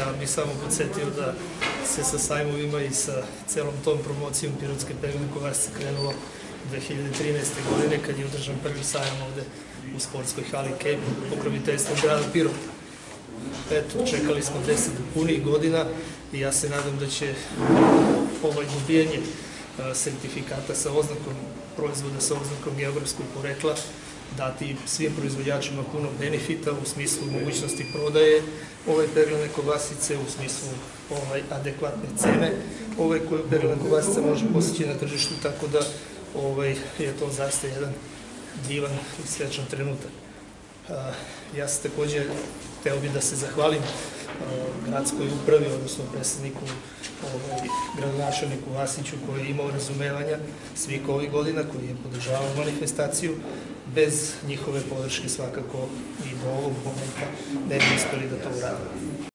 Ja bih samo podsjetio da se sa sajmovima i sa celom tom promocijom pirotske peglane kobasice krenulo 2013. godine kad je održan prvi sajam ovde u sportskoj hali Cape pod pokroviteljstvom grada Pirota. Eto, čekali smo 10 punih godina i ja se nadam da će ovaj dobijanje sertifikata sa oznakom proizvoda sa oznakom geografskog porekla dati svim proizvođačima puno benefita u smislu mogućnosti prodaje ove peglane kobasice, u smislu adekvatne cene koju peglana kobasica može postići na tržištu, tako da je to zaista jedan divan i srećan trenutak. Ja se takođe hteo bih da se zahvalim gradskoj upravi, odnosno predsedniku, gradonačelniku Vasiću, koji je imao razumevanja svih ovih godina, koji je podržavao manifestaciju. Bez njihove podrške svakako i do ovog momenta ne bi uspeli da to uradimo.